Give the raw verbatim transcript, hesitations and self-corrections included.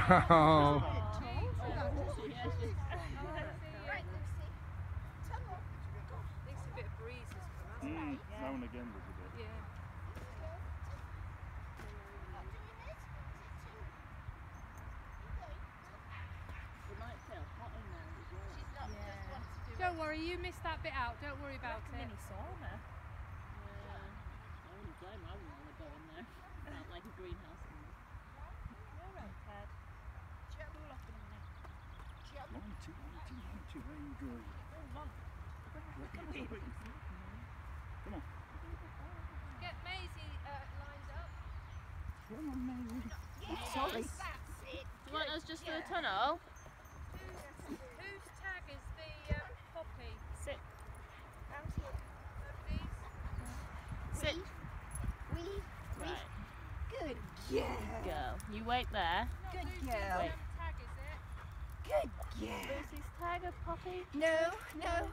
Oh. Mm, now and again there's a bit. Yeah. It might feel hot in there as well. Yeah. Don't worry, you missed that bit out. Don't worry about it. Mini sauna. Yeah. I wouldn't blame. I wouldn't want to go in there. Felt like a greenhouse. You're right, Ted. Cool off in a minute. One, two, one, two, one, two, where are you going? Come on. Get Maisie uh, lined up. Come on, Maisie. Yes. Sorry. That's it. Do you want us just for the tunnel? Whose, whose tag is the um, poppy? Sit. Nobody's? Sit. We, we, Right. good girl. Girl. You wait there. Good Lucy's girl. um, tag, is it? Good girl. Lucy's tag a poppy? No, no,